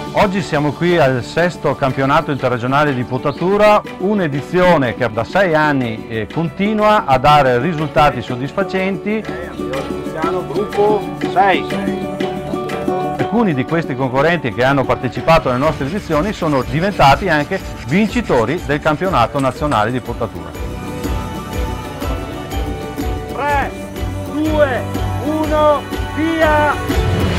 Oggi siamo qui al 6° campionato interregionale di potatura, un'edizione che da 6 anni continua a dare risultati soddisfacenti. Gruppo 6. Alcuni di questi concorrenti che hanno partecipato alle nostre edizioni sono diventati anche vincitori del campionato nazionale di potatura. 3, 2, 1, via!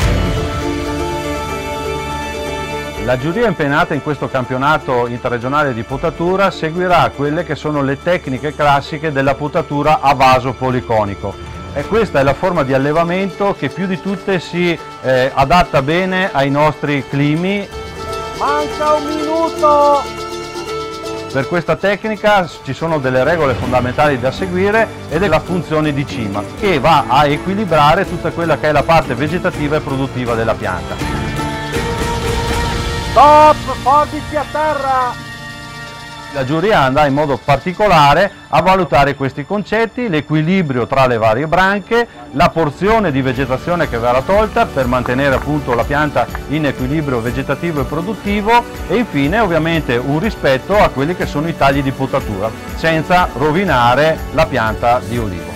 La giuria impegnata in questo campionato interregionale di potatura seguirà quelle che sono le tecniche classiche della potatura a vaso policonico. E questa è la forma di allevamento che più di tutte si adatta bene ai nostri climi. Manca un minuto! Per questa tecnica ci sono delle regole fondamentali da seguire ed è la funzione di cima, che va a equilibrare tutta quella che è la parte vegetativa e produttiva della pianta. Stop, forbici a terra! La giuria andrà in modo particolare a valutare questi concetti, l'equilibrio tra le varie branche, la porzione di vegetazione che verrà tolta per mantenere appunto la pianta in equilibrio vegetativo e produttivo e infine ovviamente un rispetto a quelli che sono i tagli di potatura senza rovinare la pianta di olivo.